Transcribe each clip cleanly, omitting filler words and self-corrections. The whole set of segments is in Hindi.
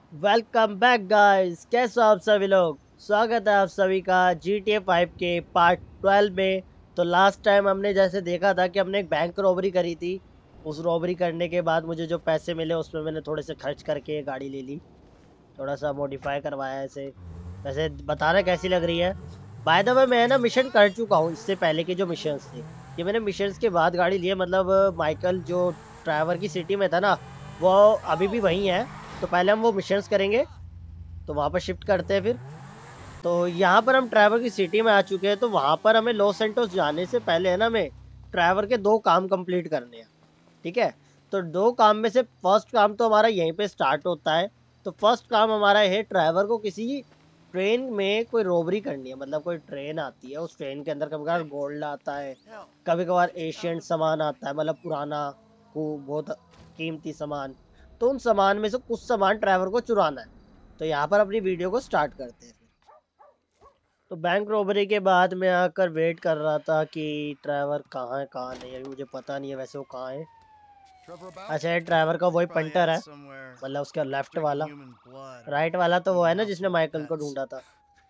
वेलकम बैक गाइस, कैसे हो आप सभी लोग। स्वागत है आप सभी का GTA 5 के पार्ट 12 में। तो लास्ट टाइम हमने जैसे देखा था कि हमने एक बैंक रॉबरी करी थी। उस रॉबरी करने के बाद मुझे जो पैसे मिले उसमें मैंने थोड़े से खर्च करके गाड़ी ले ली। थोड़ा सा मॉडिफाई करवाया इसे। वैसे बताना कैसी लग रही है। बाय द वे मैं ना मिशन कर चुका हूँ इससे पहले के जो मिशंस थे। ये मैंने मिशंस के बाद गाड़ी ली है, मतलब माइकल जो ड्राइवर की सिटी में था ना, वो अभी भी वही है। तो पहले हम वो मिशंस करेंगे, तो वहाँ पर शिफ्ट करते हैं फिर। तो यहाँ पर हम ट्रैवल की सिटी में आ चुके हैं, तो वहाँ पर हमें लॉस सेंटोस जाने से पहले है ना, हमें ट्रैवल के 2 काम कंप्लीट करने हैं। ठीक है। तो 2 काम में से फर्स्ट काम तो हमारा यहीं पे स्टार्ट होता है। तो फर्स्ट काम हमारा है ड्राइवर को किसी ट्रेन में कोई रॉबरी करनी है। मतलब कोई ट्रेन आती है, उस ट्रेन के अंदर कभी कभार गोल्ड आता है, कभी कभार एशियंट सामान आता है, मतलब पुराना को बहुत कीमती सामान। तो उन सामान में से कुछ सामान ड्राइवर को चुराना है। तो यहाँ पर अपनी वीडियो को स्टार्ट करते हैं। तो बैंक रॉबरी के बाद मैं आकर वेट कर रहा था कि ड्राइवर कहाँ है कहाँ नहीं। अभी मुझे पता नहीं है वैसे वो कहाँ है। अच्छा, ये ड्राइवर का वही पंटर है, मतलब उसका लेफ्ट वाला। राइट वाला तो वो है ना जिसने माइकल को ढूंढा था।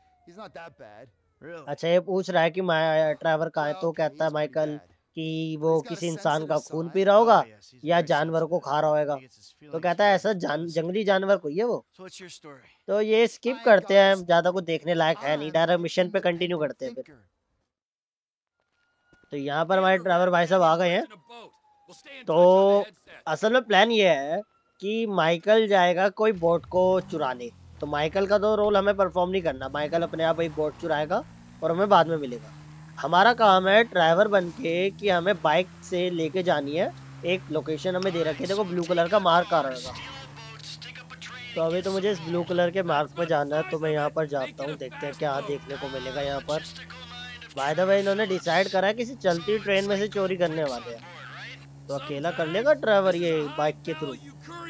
अच्छा, ये पूछ रहा है कि ड्राइवर कहाँ है, तो कहता है माइकल कि वो किसी इंसान का खून पी रहा होगा या जानवर को खा रहा होगा। तो कहता है ऐसा जंगली जानवर कोई है वो। तो ये स्किप करते हैं, ज्यादा कुछ देखने लायक है नहीं, डायरेक्ट मिशन पे कंटिन्यू करते हैं फिर। तो यहाँ पर हमारे ड्राइवर भाई साहब आ गए हैं। तो असल में प्लान ये है कि माइकल जाएगा कोई बोट को चुराने। तो माइकल का तो रोल हमें परफॉर्म नहीं करना। माइकल अपने आप एक बोट चुराएगा और हमें बाद में मिलेगा। हमारा काम है ड्राइवर बन के कि हमें बाइक से लेके जानी है। एक लोकेशन हमें दे रखी है, देखो ब्लू कलर का मार्क आ रहेगा। तो अभी तो मुझे इस ब्लू कलर के मार्क पे जाना है, तो मैं यहाँ पर जाता हूँ, देखते हैं क्या देखने को मिलेगा यहाँ पर। बाय द वे इन्होंने डिसाइड करा है किसी चलती ट्रेन में से चोरी करने वाले हैं। तो अकेला कर लेगा ड्राइवर ये बाइक के थ्रू।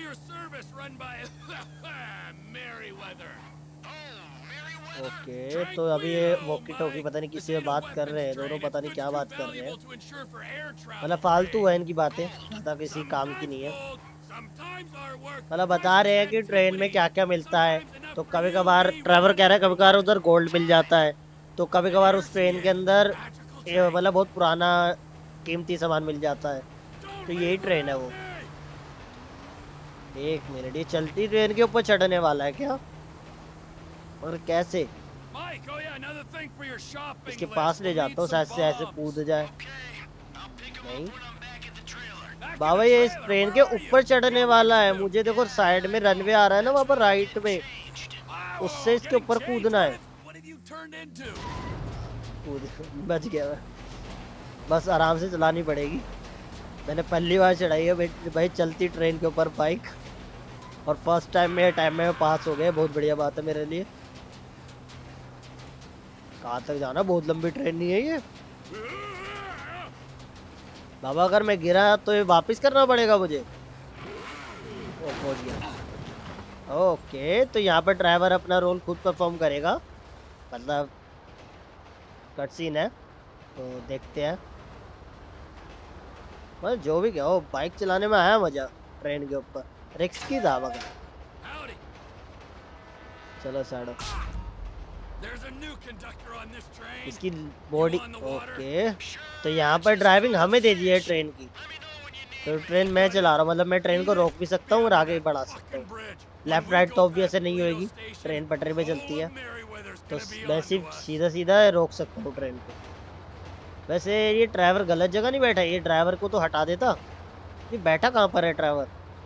ओके, तो अभी ये वॉकी टॉकी पता नहीं किसी से बात कर रहे हैं, दोनों पता नहीं क्या बात कर रहे हैं। मतलब फालतू है इनकी बातें, ज़्यादा किसी काम की नहीं है। मतलब बता रहे हैं कि ट्रेन में क्या क्या मिलता है। तो कभी कभार ड्राइवर कह रहा है कभी कभार उधर गोल्ड मिल जाता है। तो कभी कभार उस ट्रेन के अंदर मतलब बहुत पुराना कीमती सामान मिल जाता है। तो यही ट्रेन है वो। एक मिनट, ये चलती ट्रेन के ऊपर चढ़ने वाला है क्या, और कैसे? इसके पास ले जाता हूँ, शायद से ऐसे कूद जाए। नहीं बाबा, ये इस ट्रेन के ऊपर चढ़ने वाला है। मुझे देखो साइड में रनवे आ रहा है ना, वहाँ पर राइट में, उससे इसके ऊपर कूदना है। कूद बच गया मैं। बस आराम से चलानी पड़ेगी। मैंने पहली बार चढ़ाई है भाई चलती ट्रेन के ऊपर बाइक, और फर्स्ट टाइम में टाइम में पास हो गए, बहुत बढ़िया बात है मेरे लिए। कहाँ तक जाना, बहुत लंबी ट्रेन नहीं है ये बाबा। अगर मैं गिरा तो ये वापस करना पड़ेगा मुझे। ओ, पहुंच गया। ओके, तो यहाँ पर ड्राइवर अपना रोल खुद परफॉर्म करेगा, मतलब कट सीन है, तो देखते हैं। मतलब जो भी कहो, बाइक चलाने में आया मजा। ट्रेन के ऊपर रिक्स की था मगर। चलो साड़ो इसकी बॉडी। ओके, तो यहाँ पर ड्राइविंग हमें दे दी है ट्रेन की। तो ट्रेन मैं चला रहा हूँ, मतलब मैं ट्रेन को रोक भी सकता हूँ और आगे भी बढ़ा सकता हूँ। लेफ्ट राइट तो ऑब्वियस नहीं होएगी, ट्रेन पटरी पे चलती है। तो मैं सिर्फ सीधा सीधा रोक सकता हूँ ट्रेन को। वैसे ये ड्राइवर गलत जगह नहीं बैठा है, ये ड्राइवर को तो हटा देता। ये बैठा कहाँ पर है ड्राइवर?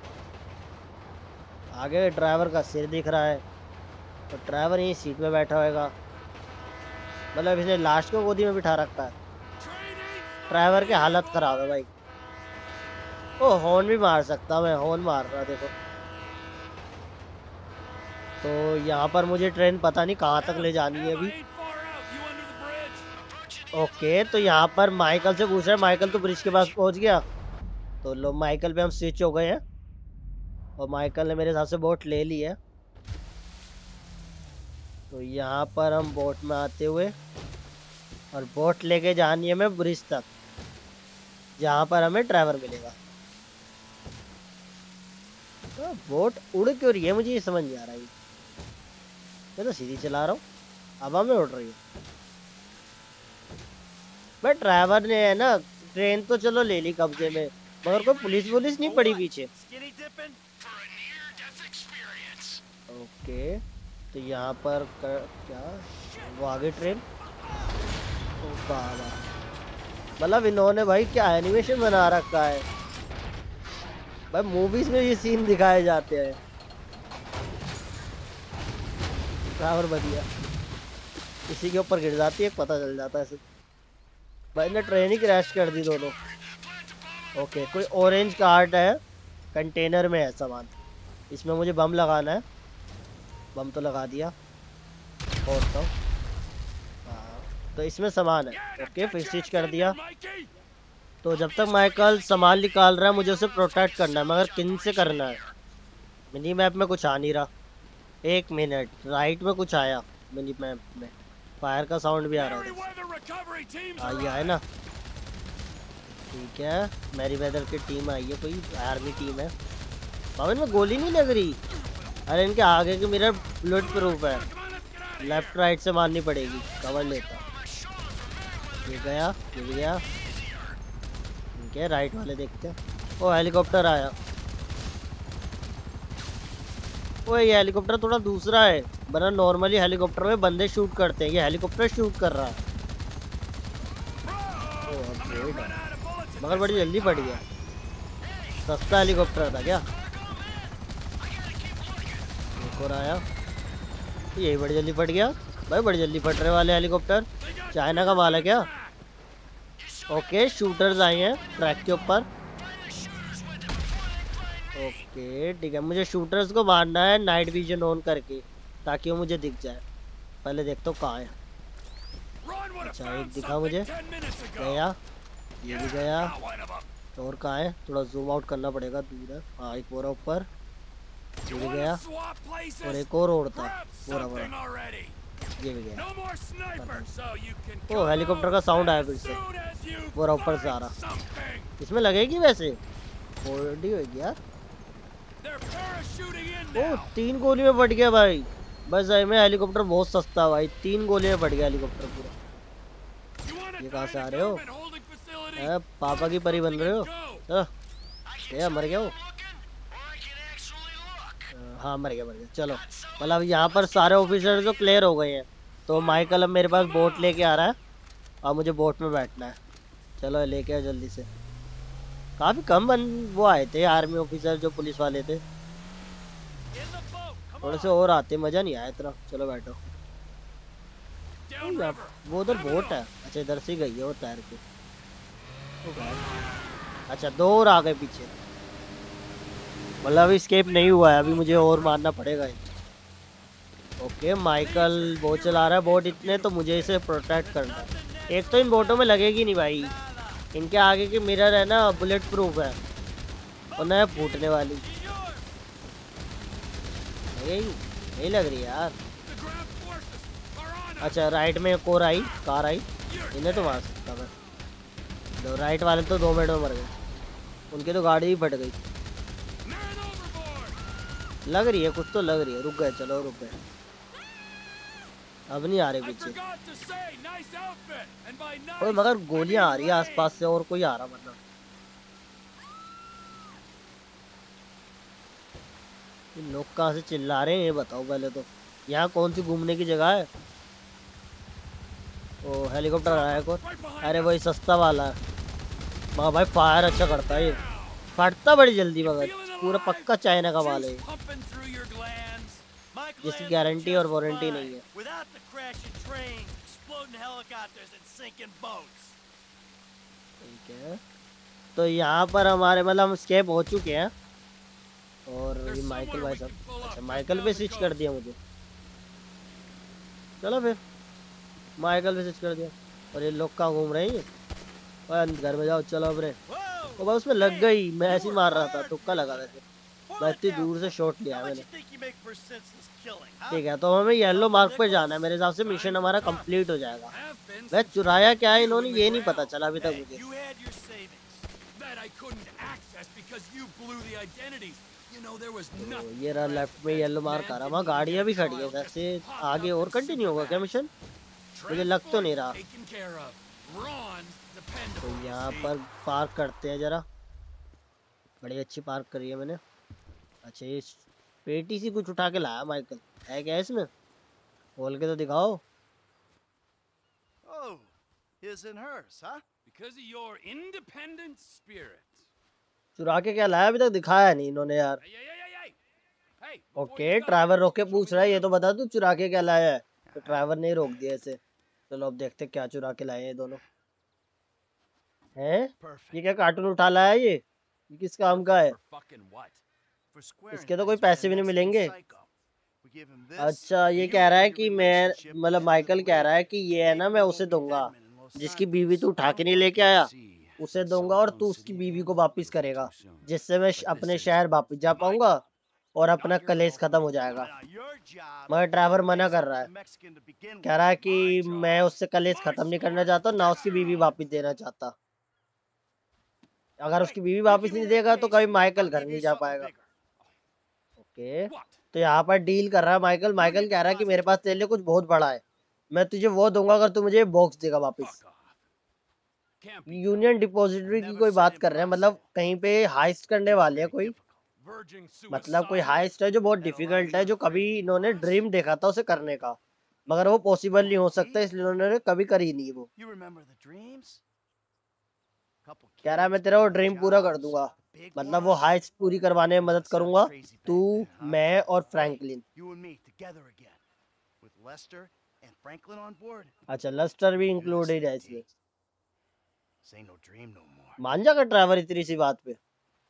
आगे ड्राइवर का सिर दिख रहा है, तो ड्राइवर यही सीट में बैठा होएगा। मतलब इसने लास्ट को गोदी में बिठा रखा है। ड्राइवर की हालत खराब है भाई। ओ, हॉर्न भी मार सकता, मैं हॉर्न मार रहा देखो। तो यहाँ पर मुझे ट्रेन पता नहीं कहाँ तक ले जानी है अभी। ओके, तो यहाँ पर माइकल से पूछ रहे हैं, माइकल तो ब्रिज के पास पहुँच गया। तो लो माइकल पे हम स्विच हो गए हैं, और माइकल ने मेरे हिसाब से बोट ले ली है। तो यहाँ पर हम बोट में आते हुए, और बोट लेके जानी है हमें ब्रिज तक, जहाँ पर हमें ड्राइवर मिलेगा। बोट उड़ क्यों रही है, मुझे ये समझ नहीं आ रहा है। मैं तो सीधी चला रहा हूँ, हवा में उड़ रही है। भाई ड्राइवर ने है ना ट्रेन तो चलो ले ली कब्जे में, मगर कोई पुलिस वुलिस नहीं पड़ी पीछे। ओके तो यहाँ पर क्या वो आगे ट्रेन। ओ बाबा, मतलब इन्होंने भाई क्या एनिमेशन बना रखा है भाई, मूवीज में ये सीन दिखाए जाते हैं। ड्राइवर बढ़िया, किसी के ऊपर गिर जाती है पता चल जाता है। भाई ने ट्रेन ही क्रैश कर दी दोनों। ओके कोई ऑरेंज कार्ड है, कंटेनर में है सामान, इसमें मुझे बम लगाना है। बम तो लगा दिया, और तो इसमें सामान है। ओके फिर स्विच कर दिया। तो जब तक माइकल सामान निकाल रहा है मुझे उसे प्रोटेक्ट करना है, मगर किन से करना है। मिनी मैप में कुछ आ नहीं रहा। एक मिनट, राइट में कुछ आया मिनी मैप में, फायर का साउंड भी आ रहा है। आइए आए ना, ठीक है। मैरी वेदर की टीम आई है, कोई आर्मी टीम है। बाबा इनमें गोली नहीं लग रही। अरे इनके आगे की मिरर बुलेट प्रूफ है, लेफ्ट राइट से मारनी पड़ेगी। कवर लेता, ये गया ये भी गया। ठीक है राइट वाले देखते हैं। ओ हेलीकॉप्टर आया। ओ ये हेलीकॉप्टर थोड़ा दूसरा है, वरना नॉर्मली हेलीकॉप्टर में बंदे शूट करते हैं, ये हेलीकॉप्टर शूट कर रहा है। मगर बड़ी जल्दी पड़ गया, सस्ता हेलीकॉप्टर था क्या। एक और आया, यही बड़ी जल्दी फट गया। भाई बड़ी जल्दी फट रहे वाले हेलीकॉप्टर, चाइना का माल है क्या। ओके शूटर्स आए हैं ट्रैक के ऊपर। ओके ठीक है, मुझे शूटर्स को मारना है नाइट विजन ऑन करके, ताकि वो मुझे दिख जाए। पहले देखता हूँ कहाँ है। अच्छा एक दिखा मुझे, गया ये भी गया। और कहाँ है, थोड़ा जूम आउट करना पड़ेगा, दूर है। हाँ एक और ऊपर, ये भी गया। और एक और था पूरा पूरा, ये भी गया। ओ हेलीकॉप्टर का साउंड आया फिर से, पूरा ऊपर से आ रहा। इसमें लगेगी वैसे बॉडी होगी यार। ओ 3 गोली में फट गया भाई। बस में हेलीकॉप्टर बहुत सस्ता भाई, 3 गोली में फट गया हेलीकॉप्टर पूरा। ये कहाँ से आ रहे हो, पापा की परी बन रहे हो। क्या मर गया वो। हाँ मर गया चलो। मतलब यहाँ पर सारे ऑफिसर जो क्लियर हो गए हैं, तो माइकल अब मेरे पास बोट लेके आ रहा है और मुझे बोट में बैठना है। चलो लेके आओ जल्दी से। काफी कम वो आए थे आर्मी ऑफिसर, जो पुलिस वाले थे थोड़े से और आते, मजा नहीं आया इतना। चलो बैठो। वो उधर बोट है, अच्छा इधर से गई है वो तैर के। अच्छा 2 और आ गए पीछे, मतलब स्केप नहीं हुआ है अभी, मुझे और मारना पड़ेगा। ओके माइकल बोट चला रहा है, बोट इतने तो मुझे इसे प्रोटेक्ट करना है। एक तो इन बोटों में लगेगी नहीं भाई, इनके आगे की मिरर है ना बुलेट प्रूफ है, और नया फूटने वाली नहीं लग रही यार। अच्छा राइट में एक और आई, कार आई, इन्हें तो मार सकता मैं। तो राइट वाले तो 2 मिनट में मर गए, उनकी तो गाड़ी ही फट गई। लग रही है कुछ तो लग रही है, रुक गए। चलो रुक गए, अब नहीं आ रहे पीछे। और मगर गोलियां आ रही है आसपास से, और कोई आ रहा मतलब। ये लोग कहाँ से चिल्ला रहे हैं ये बताओ पहले तो। यहाँ कौन सी घूमने की जगह है। ओ हेलीकॉप्टर आया को, अरे वही सस्ता वाला है। मगर भाई फायर अच्छा करता है ये, फटता बड़ी जल्दी, मगर पूरा पक्का चाइना का माल है, जिसकी गारंटी और वारंटी नहीं है। ठीक है तो यहाँ पर हमारे मतलब हम स्केप हो चुके हैं, और ये माइकल भाई साहब। अच्छा माइकल पे स्विच कर दिया मुझे, चलो फिर माइकल पे स्विच कर दिया। और ये लोग कहाँ घूम रहे हैं, घर में जाओ चलो अपने। वो बस उसमें लग गई, मैं ऐसे ही मार रहा था, तुक्का लगा वैसे, मैं इतनी दूर से शॉट लिया मैंने। ठीक है तो हमें येलो मार्क पे जाना है, मेरे हिसाब से मिशन हमारा कंप्लीट हो जाएगा। वह चुराया क्या है इन्होंने ये नहीं पता चला अभी तक मुझे। तो ये रहा लेफ्ट में येलो मार्क आ रहा, वहाँ गाड़ियाँ भी खड़ी है। वैसे आगे और कंटिन्यू होगा क्या मिशन? मुझे लग तो नहीं रहा। तो यहाँ पर पार्क करते हैं जरा, बड़ी अच्छी पार्क करी है मैंने। अच्छा ये पेटी सी कुछ उठा के लाया माइकल, है क्या इसमें? खोल के तो दिखाओ। Oh, his and hers, huh? Because of your independent spirit. चुरा के क्या लाया? अभी तक दिखाया नहीं इन्होंने यार। Hey, ओके ड्राइवर रोक के पूछ रहा है, ये तो बता तू चुरा के क्या लाया है। तो ड्राइवर ने रोक दिया इसे। चलो अब देखते क्या चुरा के लाए हैं ये दोनों। हैं? ये क्या कार्टून उठा लाया है ये किस काम का है? इसके तो कोई पैसे भी नहीं मिलेंगे। अच्छा ये कह रहा है कि मैं मतलब माइकल कह रहा है कि ये है ना मैं उसे दूंगा जिसकी बीवी तू उठा के नहीं लेके आया, उसे दूंगा और तू उसकी बीवी को वापिस करेगा, जिससे मैं अपने शहर वापिस जा पाऊंगा और अपना कलेश खत्म हो जाएगा। मगर ड्राइवर मना कर रहा है, कह रहा है कि मैं उससे कलेश खत्म नहीं करना चाहता, ना उसकी बीवी वापिस देना चाहता। अगर उसकी बीवी वापिस नहीं देगा तो कभी माइकल घर नहीं जा पाएगा। ओके तो यहाँ पर डील कर रहा है माइकल। माइकल कह रहा है कि मेरे पास तेरे लिए कुछ बहुत बड़ा है, मैं तुझे वो दूंगा अगर तू मुझे बॉक्स देगा वापिस। यूनियन डिपॉजिटरी की कोई बात कर रहे हैं, मतलब कहीं पे हाइस्ट करने वाले हैं कोई, मतलब कोई हाइस्ट है जो बहुत डिफिकल्ट है, जो कभी इन्होंने ड्रीम देखा था उसे करने का, मगर वो पॉसिबल नहीं हो सकता, इसलिए उन्होंने कभी करी नहीं वो। कह रहा है मैं तेरा वो ड्रीम पूरा कर दूंगा, मतलब वो हाइस्ट पूरी करवाने में मदद करूंगा, तू मैं और फ्रैंकलिन। अच्छा लेस्टर भी इंक्लूडेड है इसमें। मान जाएगा ड्राइवर इतनी सी बात पे?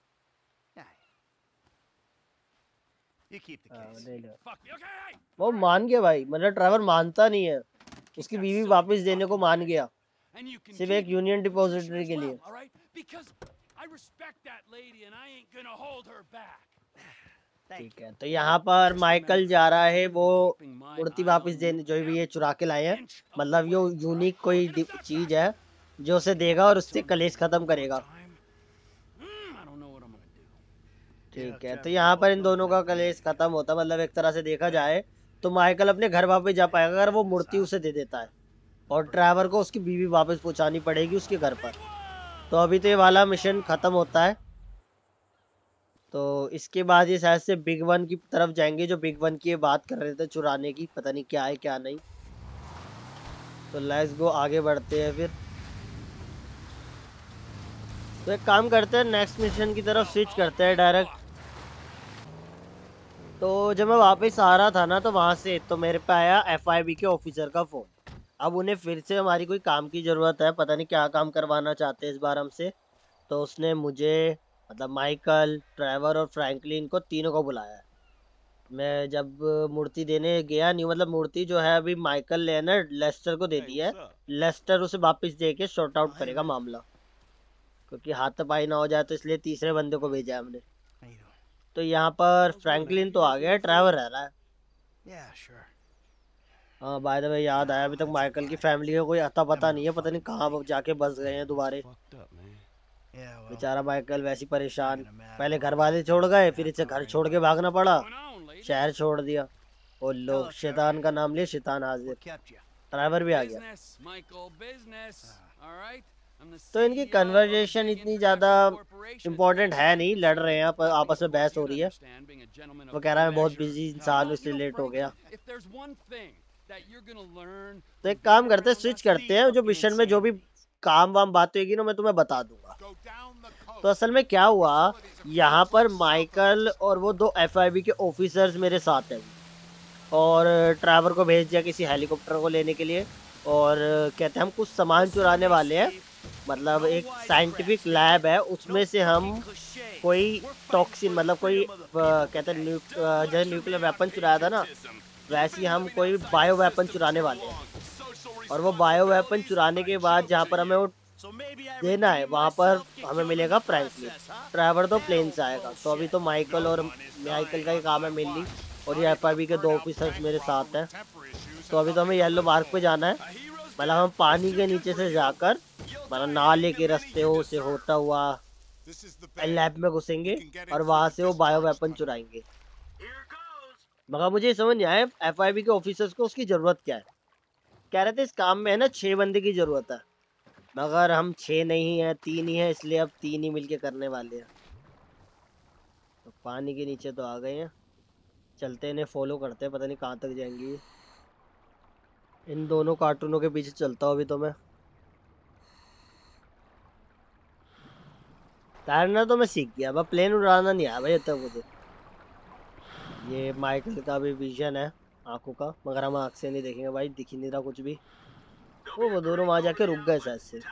वो मान गया भाई, मतलब ड्राइवर मानता नहीं है, उसकी बीवी वापस देने को मान गया सिर्फ एक यूनियन डिपॉजिटरी के लिए। ठीक है तो यहाँ पर माइकल जा रहा है वो मूर्ति वापस देने जो भी ये चुरा के लाए हैं, मतलब ये यूनिक कोई चीज है जो उसे देगा और उससे कलेश खत्म करेगा। ठीक है तो यहाँ पर इन दोनों का कलेश खत्म होता, मतलब एक तरह से देखा जाए तो माइकल अपने घर वापस जा पाएगा अगर वो मूर्ति उसे दे देता है, और ड्राइवर को उसकी बीवी वापस पहुंचानी पड़ेगी उसके घर पर। तो अभी तो ये वाला मिशन खत्म होता है, तो इसके बाद ये शायद से बिग वन की तरफ जाएंगे, जो बिग वन की बात कर रहे थे चुराने की, पता नहीं क्या है क्या नहीं। तो लेट्स गो आगे बढ़ते हैं फिर। तो एक काम करते हैं नेक्स्ट मिशन की तरफ स्विच करते हैं डायरेक्ट। तो जब मैं वापस आ रहा था ना तो वहाँ से तो मेरे पे आया FIB के ऑफिसर का फ़ोन। अब उन्हें फिर से हमारी कोई काम की ज़रूरत है, पता नहीं क्या काम करवाना चाहते हैं इस बार हमसे। तो उसने मुझे मतलब माइकल, ट्रेवर और फ्रैंकलिन को तीनों को बुलाया है। मैं जब मूर्ति देने गया नहीं, मतलब मूर्ति जो है अभी माइकल ने ना लेस्टर को दे दी है, लेस्टर उसे वापस दे के शॉर्ट आउट करेगा मामला, क्योंकि हाथापाई ना हो जाए, तो इसलिए तीसरे बंदे को भेजा हमने। तो यहाँ पर फ्रैंकलिन तो आ गया, ट्रेवर रह रहा है। हाँ बाय द वे याद आया, अभी तक माइकल की फैमिली का कोई अता पता नहीं है, पता नहीं कहाँ जाके बस गए हैं दोबारे। बेचारा माइकल वैसी परेशान, पहले घर वाले छोड़ गए, फिर इसे घर छोड़ के भागना पड़ा, शहर छोड़ दिया। और लोग शैतान का नाम लिए शैतान हाजिर। ड्राइवर भी आ गया। तो इनकी कन्वर्सेशन इतनी ज़्यादा इम्पोर्टेंट है नहीं, लड़ रहे हैं आपस में, बहस हो रही है। वो कह रहा है मैं बहुत बिजी इंसान हूँ इसलिए लेट हो गया। तो एक काम करते हैं, स्विच करते हैं, जो मिशन में जो भी काम वाम बात होगी ना मैं तुम्हें बता दूंगा। तो असल में क्या हुआ, यहाँ पर माइकल और वो दो FIB के ऑफिसर्स मेरे साथ हैं, और ट्रैवर को भेज दिया किसी हेलीकॉप्टर को लेने के लिए, और कहते हैं हम कुछ सामान चुराने वाले हैं, मतलब एक साइंटिफिक लैब है उसमें से हम कोई टॉक्सिन, मतलब कोई कहते हैं जैसे न्यूक्लियर वेपन चुराया था ना, वैसे ही हम कोई बायो वेपन चुराने वाले हैं। और वो बायो वेपन चुराने के बाद जहाँ पर हमें वो देना है वहाँ पर हमें मिलेगा फ्रैंकलिन। ट्रैवर तो प्लेन से आएगा। तो अभी तो माइकल का ही काम है मेनली, और ये FIB के 2 ऑफिसर्स मेरे साथ हैं। तो अभी तो हमें येलो मार्क पे जाना है, मतलब हम पानी के नीचे से जाकर, मतलब नाले के रास्ते से होता हुआ This is the bay. Lab में घुसेंगे We can get in और through वहां the से वो Fisk bio Labs weapon tunnel. चुराएंगे। Here goes. मगर मुझे ये समझ नहीं आया FIB के ऑफिसर्स को उसकी जरूरत क्या है। कह रहे थे इस काम में है ना 6 बंदे की जरूरत है, मगर हम 6 नहीं है 3 ही है, इसलिए अब 3 ही मिलके करने वाले हैं। तो पानी के नीचे तो आ गए हैं, चलते इन्हें फॉलो करते हैं, पता नहीं कहाँ तक जाएंगी ये। इन दोनों कार्टूनों के पीछे चलता हूँ अभी तो मैं। तैरना तो मैं सीख गया, अब प्लेन उड़ाना नहीं आया भाई अब तक मुझे। ये माइकल का भी विजन है आंखों का, मगर हम आँख से नहीं देखेंगे भाई, दिख ही नहीं रहा कुछ भी। वो दोनों वहाँ जाके रुक गए शायद से।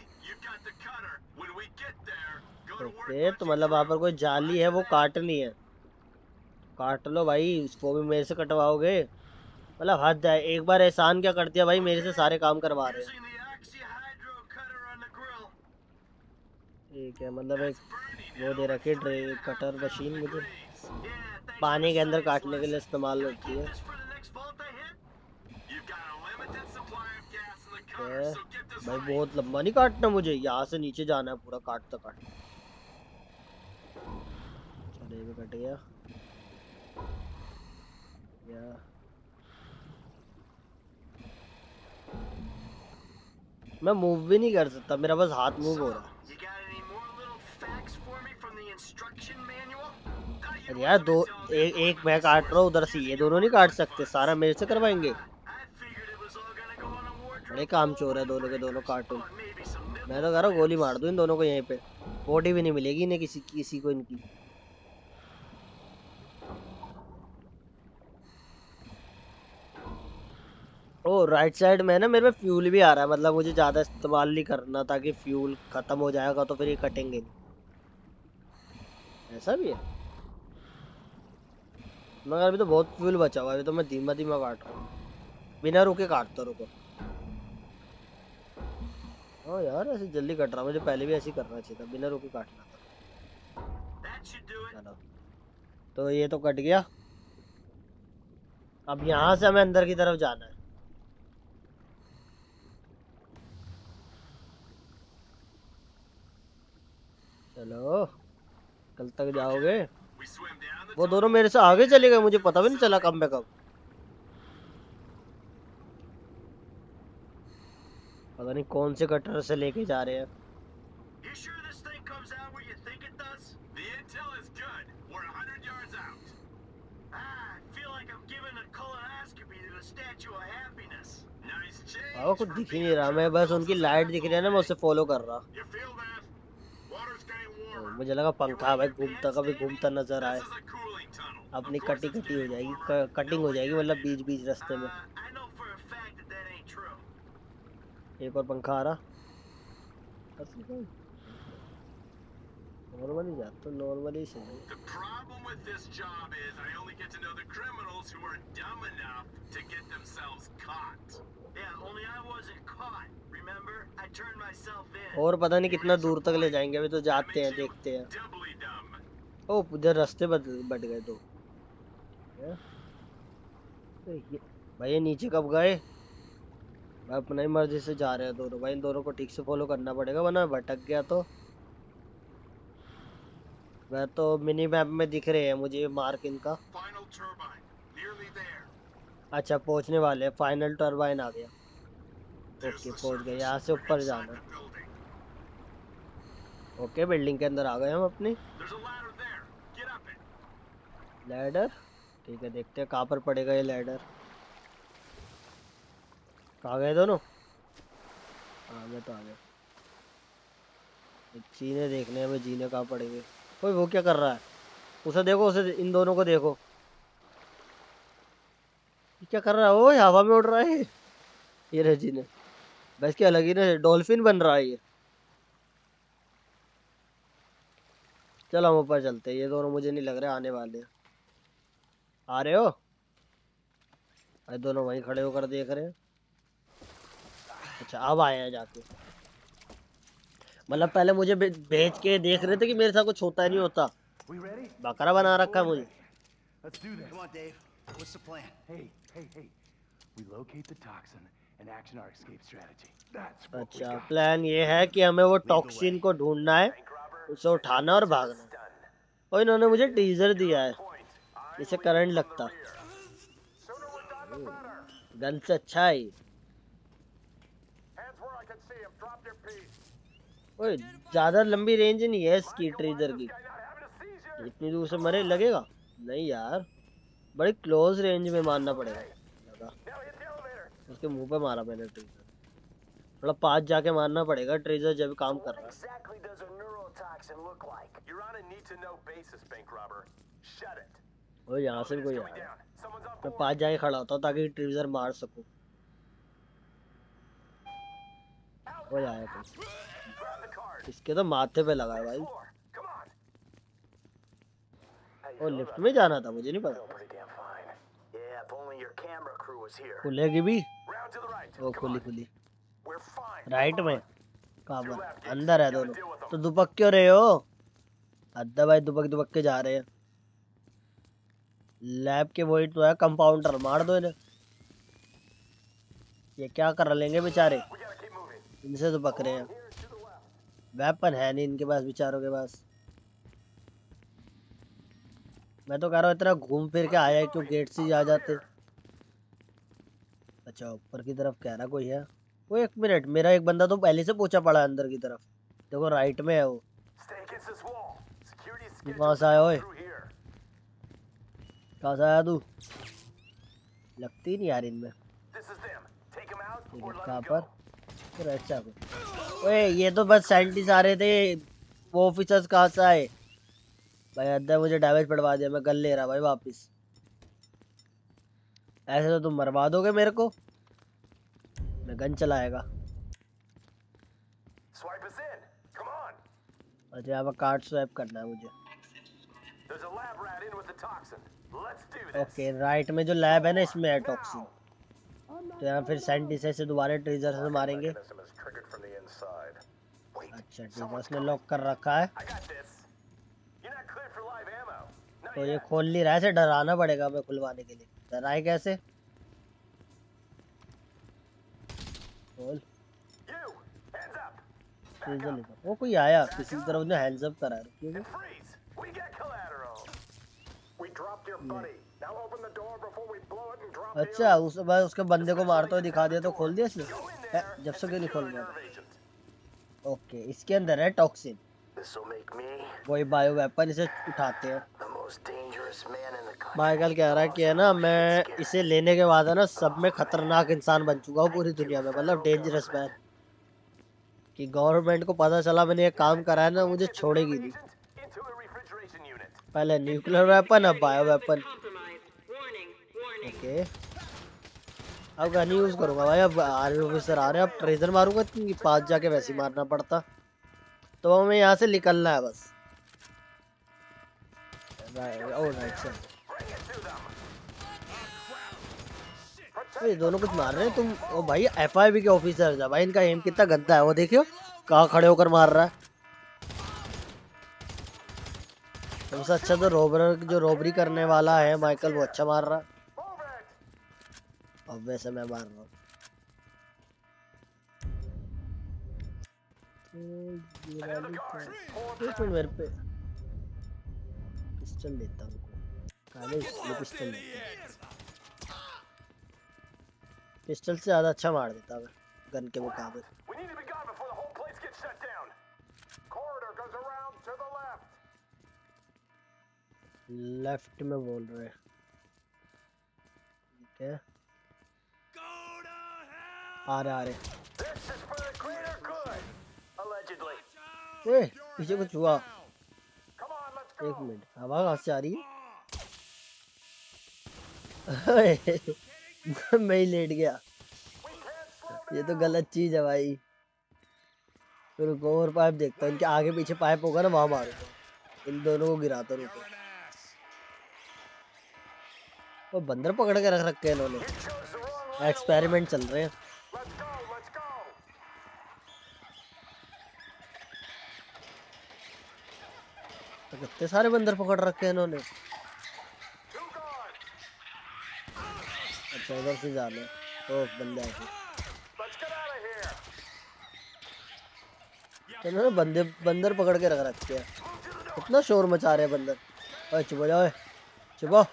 ओके, तो मतलब वहाँ पर कोई जाली है वो काटनी है। काट लो भाई, उसको भी मेरे से कटवाओगे, मतलब हद है। एक बार एहसान क्या कर दिया भाई, मेरे से सारे काम करवा रहे हैं। ठीक है, मतलब एक वो दे रखे ड्रे कटर मशीन मुझे पानी के अंदर काटने के लिए इस्तेमाल होती है। भाई बहुत लंबा नहीं काटना मुझे, यहाँ से नीचे जाना है पूरा काटता काटता। चलो ये भी कट गया या मैं मूव भी नहीं कर सकता, मेरा बस हाथ मूव हो रहा है। अरे यार दो एक मैं काट रहा हूँ उधर से, ये दोनों नहीं काट सकते, सारा मेरे से करवाएंगे। बड़े काम चोर है दोनों के दोनों कार्टून। मैं तो कह रहा हूँ गोली मार दूँ इन दोनों को यहीं पे, बॉडी भी नहीं मिलेगी इन्हें किसी को इनकी। ओ राइट साइड में ना मेरे में फ्यूल भी आ रहा है, मतलब मुझे ज़्यादा इस्तेमाल नहीं करना, ताकि फ्यूल ख़त्म हो जाएगा तो फिर ये कटेंगे नहीं। ऐसा भी है, मगर अभी तो बहुत फ्यूल बचा हुआ है, अभी तो मैं धीमा धीमा काट रहा हूँ, बिना रुके काटता रुको। हाँ यार ऐसे जल्दी कट रहा, मुझे पहले भी ऐसे ही करना चाहिए था, बिना रुके काटना था। चलो तो ये तो कट गया, अब यहाँ से हमें अंदर की तरफ जाना है। चलो कल तक जाओगे। वो दोनों मेरे से आगे चले गए, मुझे पता भी नहीं चला कब में कब। पता नहीं कौन से कटर से लेके जा रहे हैं। कुछ दिख ही नहीं रहा, मैं बस उनकी लाइट दिख रही है ना, मैं उससे फॉलो कर रहा। मुझे लगा पंखा भाई घूमता, कभी घूमता नजर आए। अपनी कटी हो जाएगी, कटिंग हो जाएगी मतलब बीच बीच रास्ते में। एक और पंखा आ रहा, नॉर्मली जाता तो नॉर्मली सही। और पता नहीं कितना दूर तक ले जाएंगे, अभी तो जाते हैं देखते हैं। ओ उधर रास्ते बट गए दो। भाई ये नीचे कब गए? भाई अपना ही मर्जी से जा रहे हैं दोनों भाई, इन दोनों को ठीक से फॉलो करना पड़ेगा वरना भटक गया तो। वह तो मिनी मैप में दिख रहे हैं मुझे मार्क इनका। अच्छा पहुंचने वाले हैं, फाइनल टर्बाइन आ गया। ओके पहुंच गए, यहाँ से ऊपर जाना। ओके बिल्डिंग के अंदर आ गए हम अपनी। लैडर ठीक है, देखते हैं कहाँ पर पड़ेगा ये लैडर। कहाँ गए दोनों? आ गए तो आ गए। जीने देखने हमें, जीने कहाँ पड़ेंगे। कोई वो क्या कर रहा है? उसे देखो, उसे इन दोनों को देखो, ये क्या कर रहा है? वो हवा में उड़ रहा है ये रहे जीने। बस क्या अलग ही ना डॉल्फिन बन रहा है ये। चलो हम ऊपर चलते हैं, ये दोनों मुझे नहीं लग रहा आने वाले हैं। आ रहे हो? अरे दोनों वहीं खड़े होकर देख रहे हैं। अच्छा अब आए हैं जाके, मतलब पहले मुझे भेज के देख रहे थे कि मेरे साथ कुछ होता नहीं होता। बकरा बना रखा है मुझे। Come on, Dave. What's the plan? Hey. We locate the toxin and action our escape strategy. That's what we अच्छा got. प्लान ये है कि हमें वो टॉक्सिन को ढूंढना है उसे उठाना और भागना। और इन्होंने मुझे टीजर दिया है, इसे करंट लगता। गन से अच्छा है ये। ओए ज्यादा लंबी रेंज नहीं है इसकी ट्रेजर की, इतनी दूर से मरे लगेगा नहीं यार, बड़ी क्लोज रेंज में मारना पड़ेगा। लगा उसके मुंह पे मारा मैंने ट्रेजर, थोड़ा पास जाके मारना पड़ेगा ट्रेजर जब काम कर रहा है। ओए यहाँ से भी कोई आया, मैं पास जाके खड़ा होता हूँ ताकि ट्रेजर मार सकूं। वो आया कोई, इसके तो माथे पे लगा है भाई। वो लिफ्ट में जाना था, मुझे नहीं पता। खुलेगी भी? वो खुली खुली। राइट में कहाँ पर? अंदर है दोनों। तो दुबक क्यों रहे हो? अद्दा भाई दुबक दुबक के जा रहे हैं। लैब के वही तो है, कंपाउंडर मार दो इन्हें। ये क्या कर लेंगे बेचारे, इनसे तो पक रहे हैं। वेपन है नहीं इनके पास बेचारों के पास। मैं तो कह रहा हूँ इतना घूम फिर के आया है, क्यों गेट से ही आ जाते। अच्छा ऊपर की तरफ कह रहा कोई है। वो एक मिनट, मेरा एक बंदा तो पहले से पहुंचा पड़ा है अंदर की तरफ। देखो राइट में है वो। कहाँ से आया? ओए कहाँ से आया तू? लगती नहीं यार इनमें। कहाँ पर? अच्छा ओए ये तो बस साइंटिस्ट आ रहे थे, वो ऑफिसर्स कहाँ से आए भाई? अद्दा मुझे डैमेज पड़वा दिया, मैं गन ले रहा भाई वापस। ऐसे तो तुम मरवा दोगे मेरे को। मैं गन चलाएगा। अच्छा यहाँ पर कार्ड स्वैप करना है मुझे। ओके राइट में जो लैब है ना, इसमें है टॉक्सिन। तो यहाँ फिर साइंटिस्ट से दोबारा ट्रेजर से मारेंगे। अच्छा ठीक है, उसने लॉक कर रखा है तो ये खोल नहीं रहा है, इसे डराना पड़ेगा हमें खुलवाने के लिए। डराए कैसे? खोल। वो कोई आया किसी तरफ, उसने हैंड्स अप करा है। अच्छा उस बार उसके बंदे को मारते हुए दिखा दिया तो खोल दिया इसने। जब से क्यों नहीं खोल रहा? ओके इसके अंदर है टॉक्सिन, वही बायो वेपन, इसे उठाते हैं। माइकल कह रहा है कि है ना, मैं इसे लेने के बाद है ना सब में खतरनाक इंसान बन चुका हूँ पूरी दुनिया में, मतलब डेंजरस मैन। कि गवर्नमेंट को पता चला मैंने ये काम करा है ना, मुझे छोड़ेगी नहीं। पहले न्यूक्लियर वेपन, अब बायो वेपन। ओके अब गन यूज करूंगा भाई। अब आर्मी ऑफिसर आ रहे हैं, अब ट्रेजर मारूंगा कि पास जाके वैसे ही मारना पड़ता। तो हमें यहाँ से निकलना है बस। राइट सर, ये दोनों कुछ मार रहे हैं तुम। ओ भाई एफआईबी के ऑफिसर है भाई, इनका एम कितना गंदा है, वो देखियो कहाँ खड़े होकर मार रहा है। तुमसे अच्छा तो रोबर जो रोबरी करने वाला है माइकल, वो अच्छा मार रहा है। अब वैसे मैं मार रहा हूँ। मेरे पे पिस्टल देता हूँ, पिस्टल देता हूँ। पिस्टल से ज्यादा अच्छा मार देता है गन के मुकाबले। लेफ्ट में बोल रहे हैं, ठीक है आ रहे। ए, पीछे कुछ हुआ। एक मिनट, हवा कहाँ से आ रही है? मैं ही लेट गया, ये तो गलत चीज है भाई। रुको और पाइप देखता हूँ, इनके आगे पीछे पाइप होगा ना, वहां मारूंगा। इन दोनों को गिराता। रुको वो बंदर पकड़ के रख रखे हैं इन्होंने, एक्सपेरिमेंट चल रहे हैं। तो कितने सारे बंदर पकड़ रखे हैं इन्होंने। अच्छा इधर से जाना है तो बंदे आए। इन्होंने बंदर पकड़ के रख रखे हैं। इतना शोर मचा रहे हैं बंदर। ओए चुप हो जाओ, चुप हो।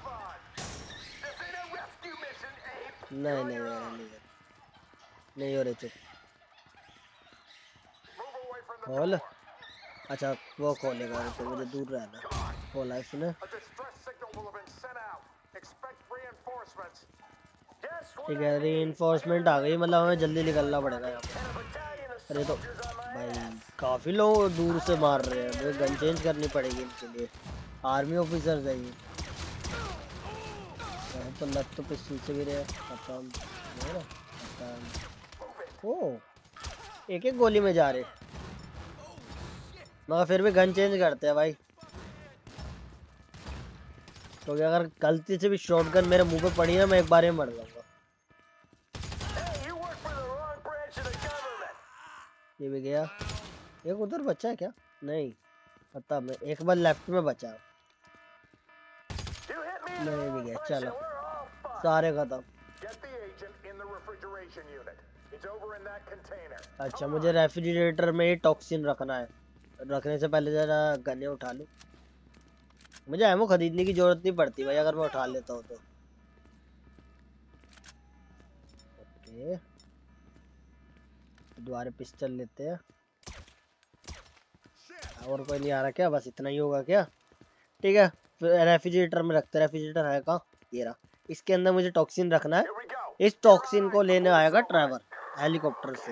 नहीं हो रहे चुप। खोल। अच्छा वो खोलेगा, तो मुझे दूर रहना। खोला इसने। ठीक है, रीइंफोर्समेंट आ गई, मतलब हमें जल्दी निकलना पड़ेगा यहाँ पे। अरे तो भाई काफ़ी लोग दूर से मार रहे हैं, मुझे गन चेंज करनी पड़ेगी इनके लिए। आर्मी ऑफिसर्स है ये। तो लग तो पिस्टल से भी रहे। ओ एक एक गोली में जा रहे, मगर फिर भी गन चेंज करते हैं भाई, क्योंकि अगर गलती से भी शॉटगन मेरे मुंह पे पड़ी ना, मैं एक बार में मर जाऊंगा। ये भी गया। एक उधर बचा है क्या? नहीं पता, मैं एक बार लेफ्ट में बचा। नहीं भी गया। चलो सारे खत्म। अच्छा मुझे रेफ्रिजरेटर में टॉक्सिन रखना है। रखने से पहले जरा गन्ने उठा लूं। मुझे एमो खरीदने की जरूरत नहीं पड़ती भाई, अगर मैं उठा लेता हूँ तो। ओके दोबारा पिस्टल लेते हैं। और कोई नहीं आ रहा क्या? बस इतना ही होगा क्या? ठीक है रेफ्रिजरेटर में रखते हैं। रेफ्रिजरेटर है कहाँ? ये रहा। इसके अंदर मुझे टॉक्सिन रखना है। इस टॉक्सिन को लेने आएगा ट्रेवर हेलीकॉप्टर से।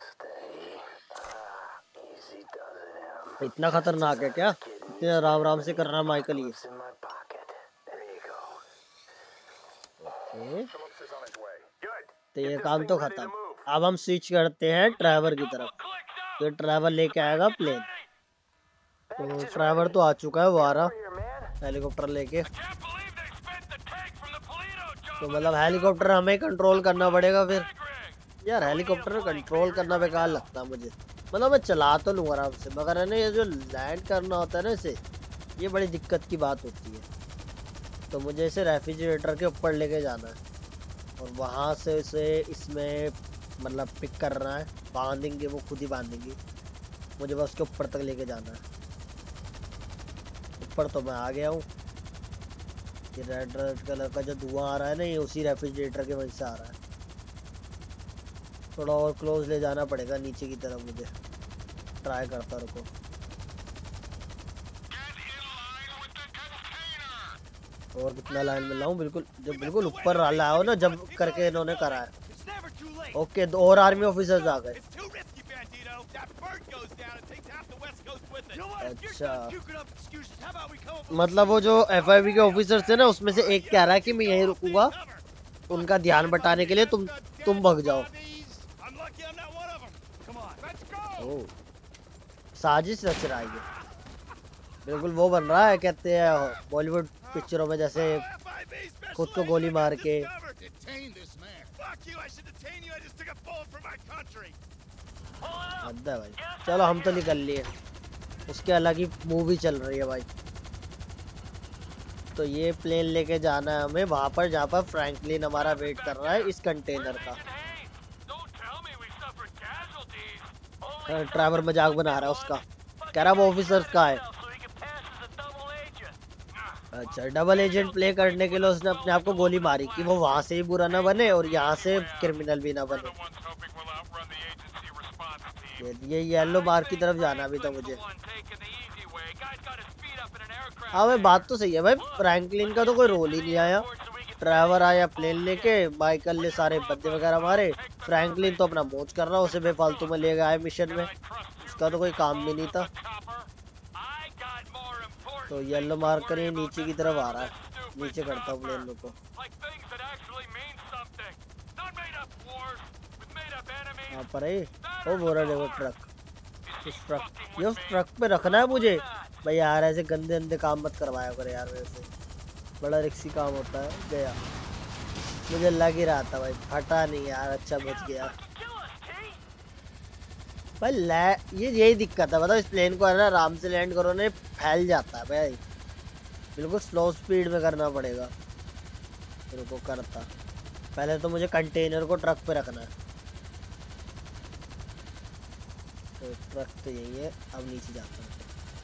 इतना खतरनाक है क्या? इतने आराम आराम से कर रहा माइकल ये। ओके तो ये काम तो खत्म। अब हम स्विच करते हैं ट्रेवर की तरफ। तो ट्रेवर लेके आएगा प्लेन। तो ट्रेवर तो आ चुका है, वो आ रहा हेलीकॉप्टर लेके। तो मतलब हेलीकॉप्टर हमें कंट्रोल करना पड़ेगा फिर। यार हेलीकॉप्टर कंट्रोल करना बेकार लगता है मुझे। मतलब मैं चला तो लूँ आराम से, मगर है ना ये जो लैंड करना होता है ना इसे, ये बड़ी दिक्कत की बात होती है। तो मुझे इसे रेफ्रिजरेटर के ऊपर लेके जाना है और वहाँ से इसे इसमें मतलब पिक करना है। बांधेंगे, वो खुद ही बांधेंगी। मुझे बस उसके ऊपर तक लेके जाना है। ऊपर तो मैं आ गया हूँ। ये रेड कलर का जो धुआं आ रहा है ना, ये उसी रेफ्रिजरेटर के वजह से आ रहा है। थोड़ा और क्लोज ले जाना पड़ेगा नीचे की तरफ। मुझे ट्राई करता रुको। और कितना लाइन में लाऊं? बिल्कुल जब बिल्कुल ऊपर लाओ ना, जब करके इन्होंने करा है। ओके दो और आर्मी ऑफिसर्स आ गए। अच्छा मतलब वो जो FIB के ऑफिसर्स थे ना, उसमें से एक कह रहा है कि मैं यहीं रुकूंगा उनका ध्यान बटाने के लिए, तुम भग जाओ। ओह साजिश रच रहा है ये। बिल्कुल वो बन रहा है, कहते हैं बॉलीवुड पिक्चरों में जैसे खुद को गोली मार के। हद है भाई। चलो हम तो निकल लिए, उसके अलग ही मूवी चल रही है भाई। तो ये प्लेन लेके जाना है हमें वहां पर जहाँ पर फ्रैंकलिन हमारा वेट कर रहा है इस कंटेनर का। ड्राइवर मजाक बना रहा है उसका, कह रहा वो ऑफिसर्स का है। अच्छा डबल एजेंट प्ले करने के लिए उसने अपने आप को गोली मारी कि वो वहां से ही बुरा ना बने और यहाँ से क्रिमिनल भी ना बने। ये येलो बार की तरफ जाना भी था मुझे। हाँ भाई बात तो सही है भाई, फ्रैंकलिन का तो कोई रोल ही नहीं आया। ड्राइवर आया प्लेन लेके, माइकल ने सारे बंदे वगैरह मारे, फ्रैंकलिन तो अपना मौज कर रहा, उसे बेफालतू में ले गया मिशन में, उसका तो कोई काम भी नहीं था। तो येलो मार्कर ये नीचे की तरफ आ रहा है, नीचे करता हूँ प्लेन को। यहाँ पर है वो बोरा देखो ट्रक। उस ट्रक पे रखना है मुझे भाई। यार ऐसे गंदे गंदे काम मत करवाया करे यार, वैसे बड़ा रिक्सी काम होता है। गया मुझे लग ही रहा था भाई, फटा नहीं यार, अच्छा बच गया भाई। यही दिक्कत है, मतलब इस प्लेन को है ना आराम से लैंड करो ना, फैल जाता है भाई। बिल्कुल स्लो स्पीड में करना पड़ेगा। फिर को करता पहले तो मुझे कंटेनर को ट्रक पे रखना है। तो ट्रक तो यही है, अब नीचे जाता हूँ।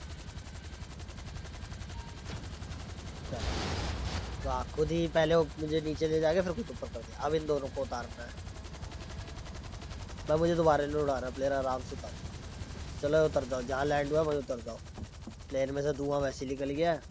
वाह, खुद ही पहले मुझे नीचे ले जाके फिर खुद ऊपर कर दिया। अब इन दोनों को उतारना है। मैं मुझे दोबारा नहीं उड़ा रहा, प्लेयर आराम से उतार। चलो उतर जाओ, जहाँ लैंड हुआ वहीं उतर जाओे। प्लेन में से धुआं वैसे निकल गया है।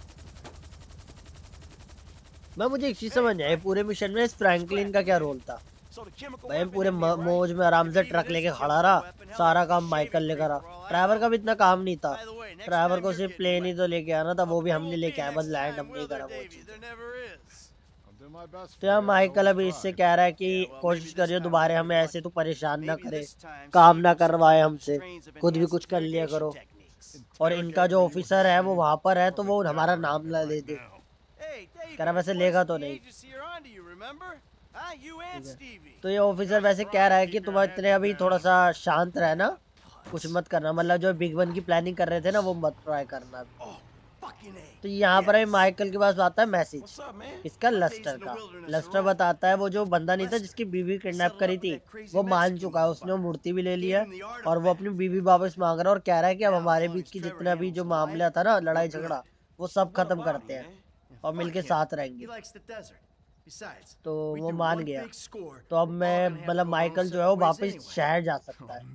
मैं मुझे एक चीज समझ नहीं आई पूरे मिशन में, इस फ्रैंकलिन का क्या रोल था भाई? पूरे मौज में आराम से ट्रक लेके खड़ा रहा, सारा काम माइकल लेकर रहा। ड्राइवर का भी इतना काम नहीं था, ड्राइवर को सिर्फ प्लेन ही तो लेके आना था, वो भी हमने लेके आया, बस लैंड हमने ही करा वो चीज़। तो यार माइकल अभी इससे कह रहा है कि कोशिश करियो दोबारा हमें ऐसे तो परेशान ना करे, काम ना करवाए हमसे, खुद भी कुछ कर लिया करो। और इनका जो ऑफिसर है वो वहाँ पर है, तो वो हमारा नाम ला ले दे। कह रहा वैसे लेगा तो नहीं। तो ये ऑफिसर वैसे कह रहा है कि तुम इतने अभी थोड़ा सा शांत रहना, कुछ मत करना, मतलब जो बिग वन की प्लानिंग कर रहे थे ना वो मत ट्राई करना। तो यहाँ पर माइकल के पास आता है मैसेज इसका लस्टर का। लस्टर बताता है वो जो बंदा नहीं था जिसकी बीवी किडनैप करी थी, वो मान चुका है, उसने मूर्ति भी ले लिया और वो अपनी बीवी वापस मांग रहा है और कह रहा है कि अब हमारे बीच की जितना भी जो मामला था ना, लड़ाई झगड़ा, वो सब खत्म करते हैं और मिलके साथ रहेंगे। तो वो मान गया। तो अब मैं मतलब माइकल जो है वो वापस शहर जा सकता है,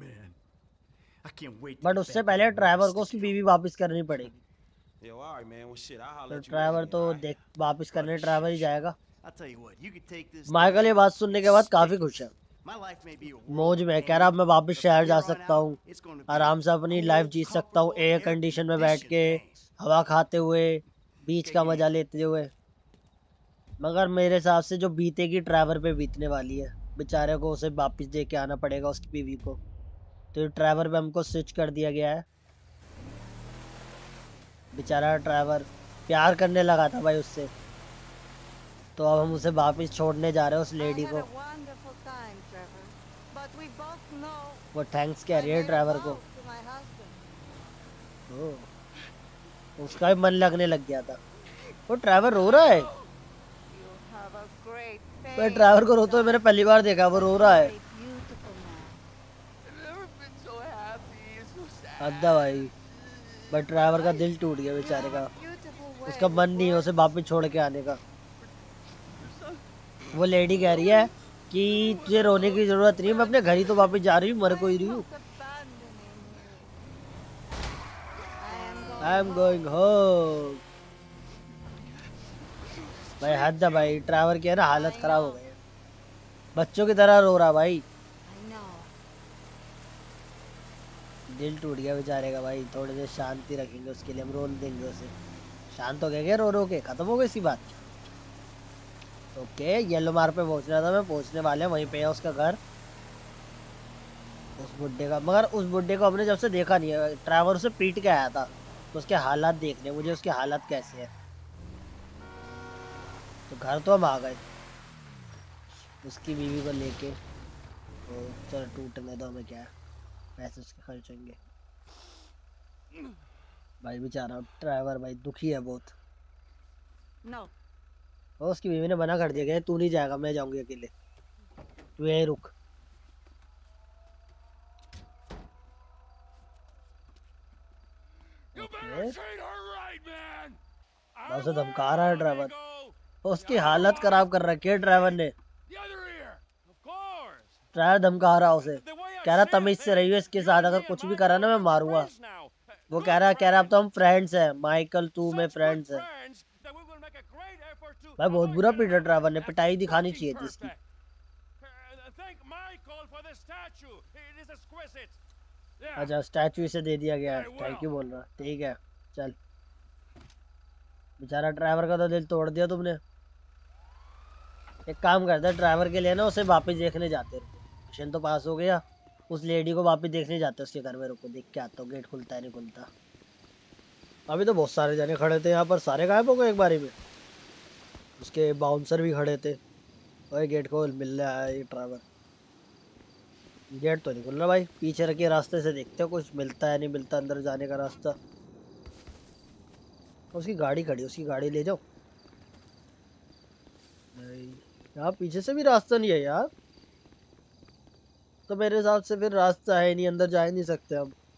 बट उससे पहले ड्राइवर को उसकी बीवी वापस करनी पड़ेगी। तो ड्राइवर तो देख वापस करने ड्राइवर ही जाएगा। माइकल ये बात सुनने के बाद काफी खुश है, मौज में कह रहा मैं वापस शहर जा सकता हूँ, आराम से अपनी लाइफ जी सकता हूँ, एयर कंडीशन में बैठ के हवा खाते हुए, बीच का मजा लेते हुए। मगर मेरे हिसाब से जो बीतेगी ड्राइवर पे बीतने वाली है, बेचारे को उसे वापस दे के आना पड़ेगा उसकी बीवी को। तो ड्राइवर पे हमको स्विच कर दिया गया है। बेचारा ड्राइवर प्यार करने लगा था भाई उससे, तो अब हम उसे वापस छोड़ने जा रहे हैं उस लेडी को। वो थैंक्स कह रही है ड्राइवर को। उसका भी मन लगने लग गया था। वो ड्राइवर रो रहा है, मैं ड्राइवर को रोते हुए मैंने पहली बार देखा, वो रो रहा है। अद्दा भाई, बट ड्राइवर का दिल टूट गया बेचारे का, उसका मन नहीं है उसे वापस छोड़ के आने का। वो लेडी कह रही है कि तुझे रोने की जरूरत नहीं, मैं अपने घर ही तो वापस जा रही हूँ, मर कोई रही हूँ। I am going home. भाई हद है भाई, ड्राइवर की है ना हालत खराब हो गई, बच्चों की तरह रो रहा भाई, दिल टूट गया बेचारे का भाई। थोड़ी देर शांति रखेंगे उसके लिए, हम रोन देंगे उसे, शांत हो गया रो रो के, खत्म हो गई इसी बात। ओके येलो मार्क पे पहुंचना था, मैं पहुंचने वाले हैं, वहीं पे है उसका घर, उस बुड्ढे का। मगर उस बुड्ढे को हमने जब से देखा नहीं है, ड्राइवर उसे पीट के आया था, तो उसके हालात देखने मुझे, उसके हालात कैसे है। तो घर तो हम आ गए उसकी बीवी को लेके, तो चलो टूटने दो, हमें क्या है, पैसे उसके खर्च होंगे। भाई बेचारा ड्राइवर भाई दुखी है बहुत। No. उसकी बीवी ने मना कर दिया कि तू नहीं जाएगा, मैं जाऊंगी अकेले, तू यहीं रुक। उसे धमका रहा है ड्राइवर, उसकी हालत खराब कर रखी है ड्राइवर ने। ड्राइवर धमका रहा उसे, कह रहा तमीज से रहियो इसके साथ, अगर कुछ भी करा ना मैं मारूंगा। वो कह रहा अब तो हम फ्रेंड्स हैं, माइकल तू मैं फ्रेंड्स हैं। भाई बहुत बुरा पीटा ड्राइवर ने, पिटाई दिखानी चाहिए थी इसकी। अच्छा स्टैचू इसे दे दिया गया है, थैंक यू बोल रहा, ठीक है चल। बेचारा ड्राइवर का तो दिल तोड़ दिया तुमने। एक काम करते हैं ड्राइवर के लिए ना उसे वापस देखने जाते हैं, मिशन तो पास हो गया, उस लेडी को वापस देखने जाते हैं उसके घर में। रुको देख के आता हूँ गेट खुलता है नहीं खुलता। अभी तो बहुत सारे जने खड़े थे यहाँ पर, सारे गायब हो गए एक बारी में। उसके बाउंसर भी खड़े थे। और गेट खोल, मिलने आया ये ड्राइवर। गेट तो नहीं खुल रहा भाई, पीछे रखे रास्ते से देखते हो कुछ मिलता है नहीं मिलता अंदर जाने का रास्ता। उसकी गाड़ी खड़ी, उसकी गाड़ी ले जाओ। यहाँ पीछे से भी रास्ता नहीं है यार, तो मेरे हिसाब से फिर रास्ता है नहीं, अंदर जा ही नहीं सकते हम।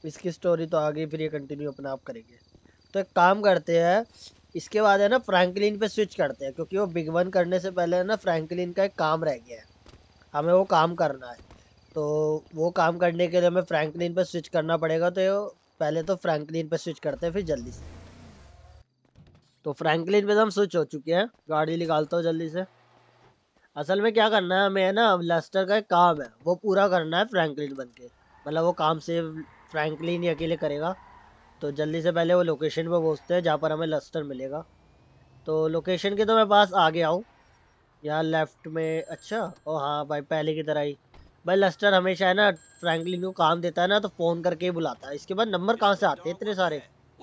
इसकी स्टोरी तो आगे फिर ये कंटिन्यू अपने आप करेंगे। तो एक काम करते हैं, इसके बाद है ना फ्रैंकलिन पे स्विच करते हैं, क्योंकि वो बिग वन करने से पहले है ना फ्रैंकलिन का एक काम रह गया है, हमें वो काम करना है। तो वो काम करने के लिए हमें फ्रैंकलिन पे स्विच करना पड़ेगा। तो पहले तो फ्रैंकलिन पे स्विच करते हैं फिर जल्दी से। तो फ्रैंकलिन पे तो हम स्विच हो चुके हैं, गाड़ी निकालता हूँ जल्दी से। असल में क्या करना है हमें है ना, लेस्टर का एक काम है वो पूरा करना है फ्रैंकलिन बन के, मतलब वो काम से फ्रैंकलिन ही अकेले करेगा। तो जल्दी से पहले वो लोकेशन पे पहुँचते हैं जहाँ पर हमें लेस्टर मिलेगा। तो लोकेशन के तो मैं पास आ गया हूँ, यहाँ लेफ्ट में। अच्छा ओ हाँ भाई, पहले की तरह ही भाई लेस्टर हमेशा है ना फ्रैंकलिन को काम देता है ना तो फ़ोन करके ही बुलाता है। इसके बाद नंबर कहाँ से आते हैं इतने सारे?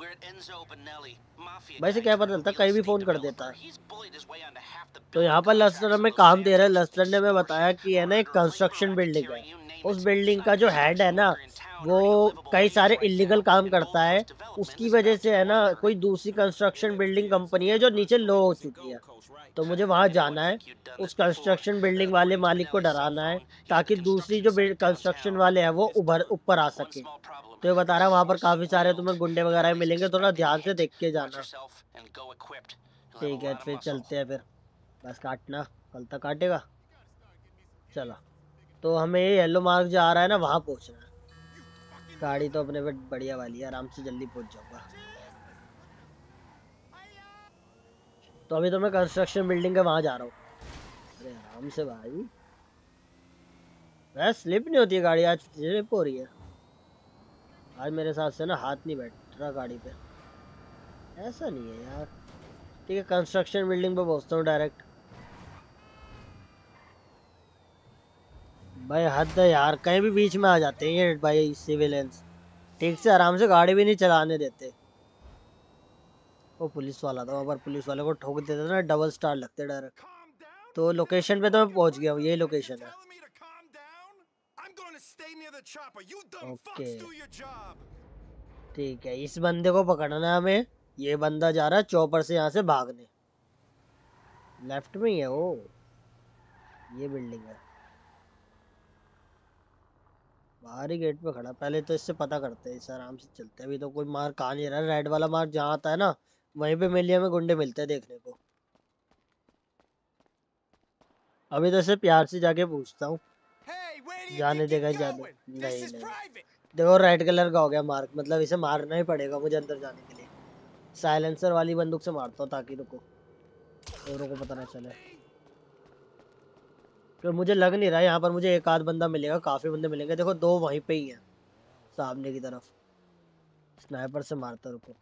भाई से क्या पता चलता, कहीं भी फ़ोन कर देता है। तो यहाँ पर लेस्टर हमें काम दे रहा है। लेस्टर ने हमें बताया कि है ना एक कंस्ट्रक्शन बिल्डिंग है, उस बिल्डिंग का जो हेड है ना वो कई सारे इलीगल काम करता है। उसकी वजह से है ना कोई दूसरी कंस्ट्रक्शन बिल्डिंग कंपनी है जो नीचे लो हो चुकी है। तो मुझे वहाँ जाना है, उस कंस्ट्रक्शन बिल्डिंग वाले मालिक को डराना है ताकि दूसरी जो कंस्ट्रक्शन वाले हैं वो ऊपर आ सके। तो ये बता रहा है वहाँ पर काफ़ी सारे तुम्हें गुंडे वगैरह मिलेंगे, थोड़ा ध्यान से देख के जाना। ठीक है फिर चलते हैं फिर, बस काटना, कल तक काटेगा। चलो तो हमें ये येलो मार्क जो आ रहा है ना वहाँ पहुँचना है। गाड़ी तो अपने पे बढ़िया वाली है, आराम से जल्दी पहुँच जाऊँगा। तो अभी तो मैं कंस्ट्रक्शन बिल्डिंग के वहाँ जा रहा हूँ। अरे आराम से भाई, वैसे स्लिप नहीं होती है गाड़ी, आज स्लिप हो रही है। आज मेरे साथ से ना हाथ नहीं बैठ रहा गाड़ी पे, ऐसा नहीं है यार। ठीक है कंस्ट्रक्शन बिल्डिंग पे पहुँचता हूँ डायरेक्ट। भाई हद है यार, कहीं भी बीच में आ जाते हैं ये भाई सिविलियंस, ठीक से आराम से गाड़ी भी नहीं चलाने देते। वो पुलिस वाला था, वहाँ पर पुलिस वाले को ठोक देते ना डबल स्टार लगते डायरेक्ट। तो लोकेशन पे तो मैं पहुँच गया हूँ, यही लोकेशन है। ओके ठीक है, इस बंदे को पकड़ना है हमें। ये बंदा जा रहा है चौपर से यहाँ से भागने, लेफ्ट में ही है वो, ये बिल्डिंग है। बाहरी गेट पे खड़ा, पहले तो इससे पता करते हैं, इससे आराम से चलते हैं। अभी तो कोई मार कहाँ नहीं रहा, रेड वाला मार जहाँ आता है ना वहीं पे मिलिया में गुंडे मिलते हैं देखने को। अभी तो इसे प्यार से जाके पूछता हूँ, जाने देगा जाने? नहीं नहीं, देखो रेड कलर का हो गया मार्क, मतलब इसे मारना ही पड़ेगा मुझे अंदर जाने के लिए। साइलेंसर वाली बंदूक से मारता हूँ ताकि रुको औरों को पता ना चले। तो मुझे लग नहीं रहा यहाँ पर मुझे एक आध बंदा मिलेगा, काफ़ी बंदे मिलेंगे। देखो दो वहीं पे ही हैं सामने की तरफ, स्नाइपर से मारता रुको।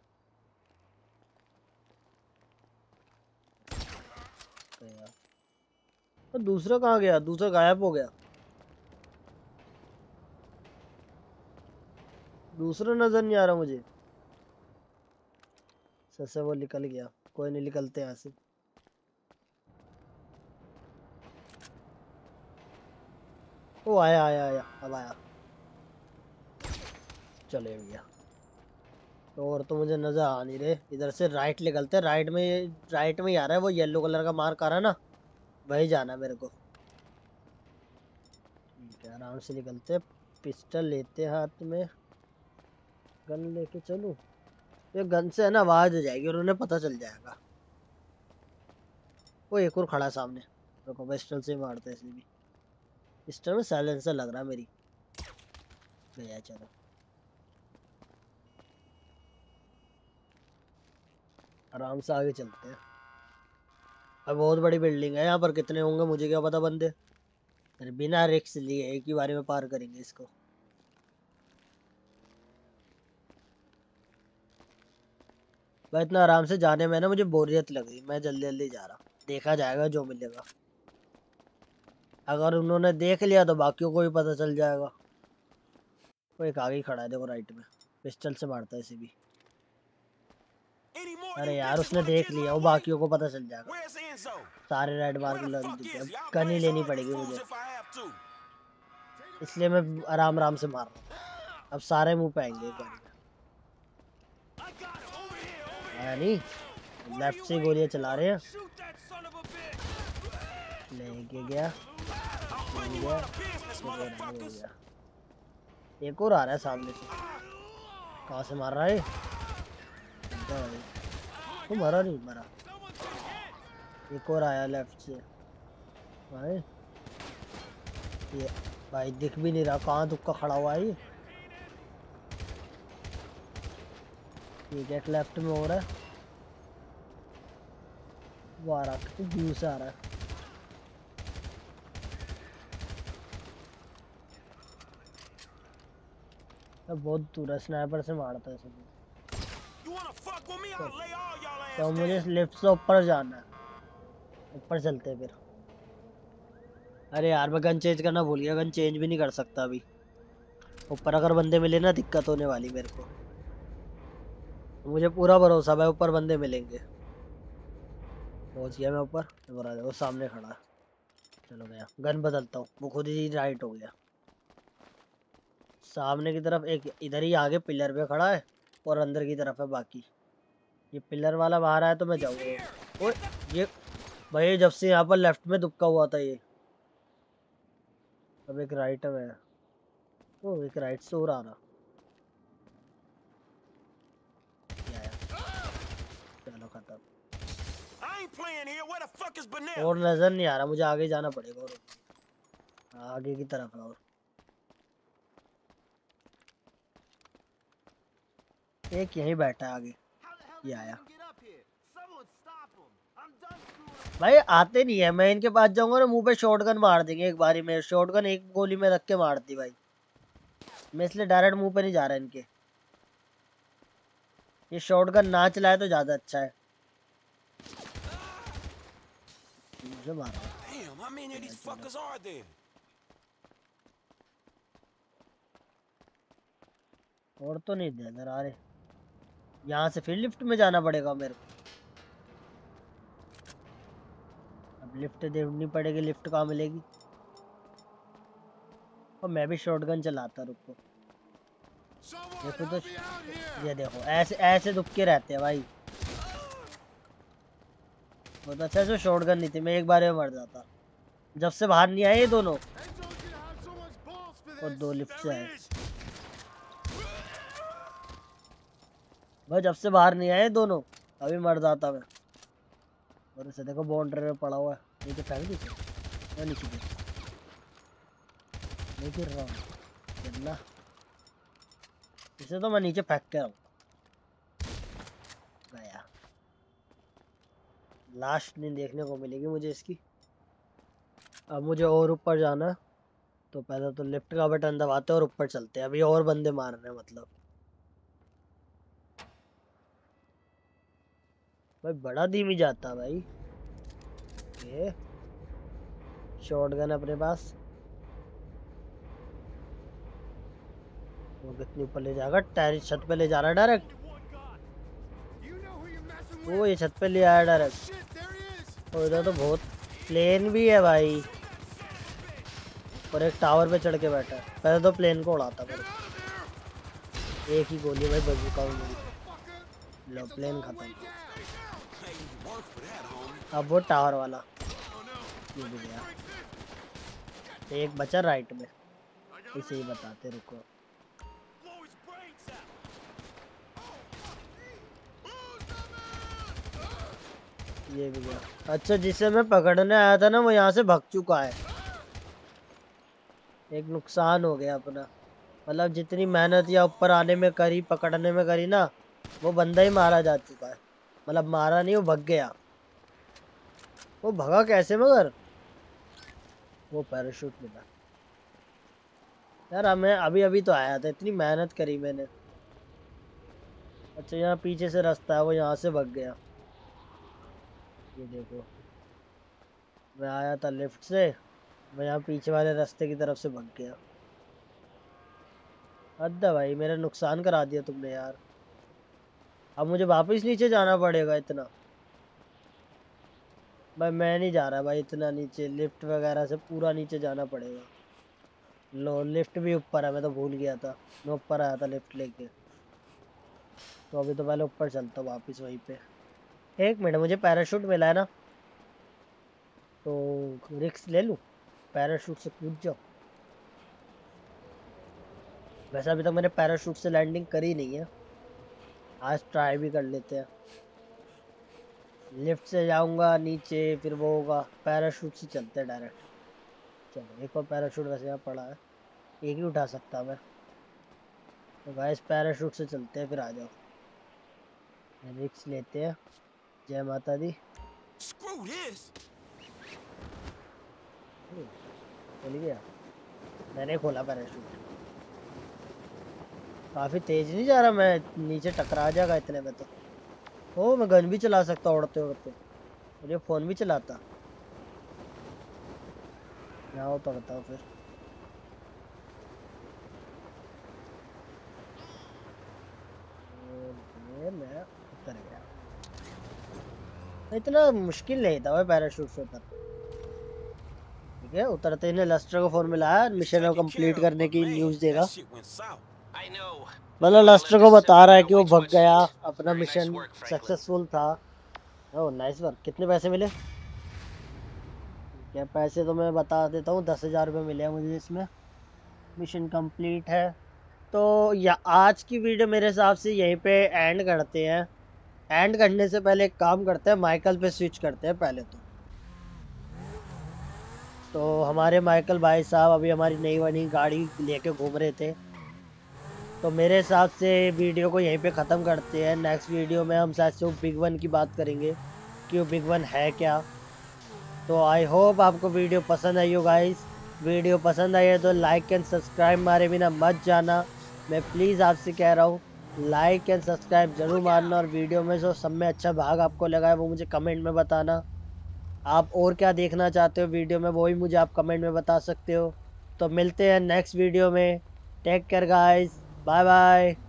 तो यार तो दूसरा कहाँ गया? दूसरा गायब हो गया, दूसरा नजर नहीं आ रहा मुझे। सर से वो निकल गया, कोई नहीं निकलते यहाँ से। वो आया आया आया, अब आया, चले भैया। तो और तो मुझे नजर आ नहीं रहे, इधर से राइट निकलते, राइट में ही आ रहा है वो येलो कलर का मार्क आ रहा है ना, वही जाना है मेरे को। ठीक है आराम से निकलते, पिस्टल लेते हाथ में, गन लेके चलूं? ये गन से है ना आवाज आ जाएगी और उन्हें पता चल जाएगा। वो एक और खड़ा है सामने, रुको पिस्टल से मारते इसे भी। पिस्टल में साइलेंसर लग रहा है मेरी, गया। चलो आराम से आगे चलते हैं। अब बहुत बड़ी बिल्डिंग है, यहाँ पर कितने होंगे मुझे क्या पता बंदे, फिर बिना रिस्क लिए एक ही बारे में पार करेंगे इसको। भाई इतना आराम से जाने में ना मुझे बोरियत लग रही, मैं जल्दी जल्दी जा रहा, देखा जाएगा जो मिलेगा। अगर उन्होंने देख लिया तो बाकियों को भी पता चल जाएगा। वो एक आगे ही खड़ा है देखो राइट में, पिस्टल से मारता है इसे भी। अरे यार उसने देख लिया, वो बाकियों को पता चल जाएगा। सारे रेड मार्क लग चुके, अब गन ही लेनी पड़ेगी मुझे, इसलिए मैं आराम आराम से मार रहा हूँ। अब सारे मुंह पे आएंगे एक बार नहीं, लेफ्ट से गोलियां चला रहे हैं। लेके गया, एक और आ रहा है सामने से। कहाँ से मार रहा है? वो मरा नहीं, मरा। एक और आया लेफ्ट से भाई। ये भाई दिख भी नहीं रहा, कहाँ दुक्का खड़ा हुआ है ये गेट लेफ्ट में हो रहा है। वो आ रहा है, व्यू से आ रहा है। बहुत दूर है, स्नाइपर से मारता है सब। तो मुझे इस लिफ्ट से ऊपर जाना है, ऊपर चलते हैं फिर। अरे यार मैं गन चेंज करना भूल गया, गन चेंज भी नहीं कर सकता अभी। ऊपर अगर बंदे मिले ना दिक्कत होने वाली मेरे को। मुझे पूरा भरोसा है ऊपर बंदे मिलेंगे। पहुंच गया मैं ऊपर, वो सामने खड़ा है। चलो गया, गन बदलता हूँ, वो खुद ही राइट हो गया। सामने की तरफ एक इधर ही आगे पिलर पे खड़ा है और अंदर की तरफ है बाकी। ये पिलर वाला बाहर आया तो मैं जाऊंगा। ओए ये भाई जब से यहाँ पर लेफ्ट में दुबका हुआ था ये। अब एक राइट में, ओ एक राइट से और आ रहा। चलो खत्म। और नजर नहीं आ रहा, मुझे आगे जाना पड़ेगा और आगे की तरफ है। और एक यहीं बैठा है आगे, ये आया। भाई आते नहीं है, मैं इनके पास जाऊंगा ना मुंह पे शॉटगन मार देंगे एक बारी में। शॉटगन एक गोली में रख के मार दी भाई। मैं इसलिए डायरेक्ट मुंह पे नहीं जा रहा इनके। ये शॉटगन ना चलाए तो ज्यादा अच्छा है। मुझे मारा। और तो नहीं दे नजर आ रहे। यहाँ से फिर लिफ्ट में जाना पड़ेगा मेरे को। अब लिफ्ट ढूंढनी पड़ेगी, लिफ्ट कहाँ मिलेगी। और मैं भी शॉटगन चलाता, रुको। देखो तो, ये देखो ऐसे ऐसे दुबके रहते हैं भाई। बहुत अच्छा से शॉटगन नहीं थी, मैं एक बार में मर जाता। जब से बाहर नहीं आए ये दोनों, और दो लिफ्ट से आए भाई। जब से बाहर नहीं आए दोनों, अभी मर जाता मैं। और इसे देखो बाउंड्री में पड़ा हुआ है, नीचे फेंक दीजिए। मैं नीचे गिर, नहीं गिर रहा हूँ गिरना। इसे तो मैं नीचे फेंक के रहूँ। गया, लास्ट नहीं देखने को मिलेगी मुझे इसकी। अब मुझे और ऊपर जाना है, तो पहले तो लिफ्ट का बटन दबाते और ऊपर चलते हैं। अभी और बंदे मारने हैं मतलब। भाई बड़ा धीमी जाता भाई। ये शॉटगन अपने पास, वो कितनी ऊपर ले जाएगा? टायर छत पे ले जा रहा है डायरेक्ट। वो ये छत पे ले आया डायरेक्ट। और इधर तो बहुत प्लेन भी है भाई, और एक टावर पे चढ़ के बैठा है। पहले तो प्लेन को उड़ाता मेरे। एक ही गोली भाई बजूका मेरी। लो प्लेन खत्म। अब वो टावर वाला ये भी गया। एक बचा राइट में, इसे ही बताते रुको। ये भी गया। अच्छा जिसे मैं पकड़ने आया था ना, वो यहाँ से भाग चुका है। एक नुकसान हो गया अपना। मतलब जितनी मेहनत या ऊपर आने में करी, पकड़ने में करी ना, वो बंदा ही मारा जा चुका है। मतलब मारा नहीं, वो भाग गया। वो भगा कैसे मगर? वो पैराशूट मिला यार। मैं अभी अभी तो आया था, इतनी मेहनत करी मैंने। अच्छा यहाँ पीछे से रास्ता है, वो यहाँ से भाग गया। ये देखो, मैं आया था लेफ्ट से, मैं यहाँ पीछे वाले रास्ते की तरफ से भाग गया। अद्दा भाई मेरा नुकसान करा दिया तुमने यार। अब मुझे वापस नीचे जाना पड़ेगा इतना। भाई मैं नहीं जा रहा भाई इतना नीचे, लिफ्ट वगैरह से पूरा नीचे जाना पड़ेगा। लो लिफ्ट भी ऊपर है, मैं तो भूल गया था। मैं ऊपर आया था लिफ्ट लेके। तो अभी तो पहले ऊपर चलता हूँ वापस वहीं पे। एक मिनट, मुझे पैराशूट मिला है ना, तो रिस्क ले लूँ, पैराशूट से कूद जाओ। वैसे अभी तक मैंने पैराशूट से लैंडिंग करी नहीं है। आज ट्राई भी कर लेते हैं। लिफ्ट से जाऊंगा नीचे, फिर वो होगा पैराशूट से चलते हैं डायरेक्ट। चलो एक और पैराशूट वैसे यहाँ पड़ा है, एक ही उठा सकता मैं। तो गाइस पैराशूट से चलते हैं, फिर आ जाओ, रिक्स लेते हैं। जय माता दी। Screw this. खुल गया, मैंने खोला पैराशूट। काफ़ी तेज नहीं जा रहा मैं, नीचे टकरा जाएगा इतने में तो। ओ मैं गन भी चला सकता उड़ते उड़ते, और ये फ़ोन भी चलाता। यहाँ उतरता हूँ फिर। ये मैं उतर गया। इतना मुश्किल नहीं था भाई पैराशूट से उतर। ठीक है, उतरते ही ने लस्टर को फ़ोन मिलाया, मिशन को कंप्लीट करने की न्यूज़ देगा। That shit went south. I know. मतलब लस्टर को बता रहा है कि वो भग गया, अपना मिशन सक्सेसफुल था। Oh nice work. कितने पैसे मिले? क्या पैसे तो मैं बता देता हूँ, 10,000 रुपये मिले हैं मुझे इसमें। मिशन कंप्लीट है। तो या आज की वीडियो मेरे हिसाब से यहीं पे एंड करते हैं। एंड करने से पहले एक काम करते हैं, माइकल पे स्विच करते हैं पहले तो हमारे माइकल भाई साहब अभी हमारी नई बनी गाड़ी लेके घूम रहे थे। तो मेरे हिसाब से वीडियो को यहीं पे ख़त्म करते हैं। नेक्स्ट वीडियो में हम शायद से बिग वन की बात करेंगे कि वो बिग वन है क्या। तो आई होप आपको वीडियो पसंद आई हो गाइस। वीडियो पसंद आई है तो लाइक एंड सब्सक्राइब मारे बिना मत जाना। मैं प्लीज़ आपसे कह रहा हूँ, लाइक एंड सब्सक्राइब ज़रूर मारना, और वीडियो में जो सब में अच्छा भाग आपको लगा है वो मुझे कमेंट में बताना। आप और क्या देखना चाहते हो वीडियो में वो भी मुझे आप कमेंट में बता सकते हो। तो मिलते हैं नेक्स्ट वीडियो में। Take care guys, bye bye.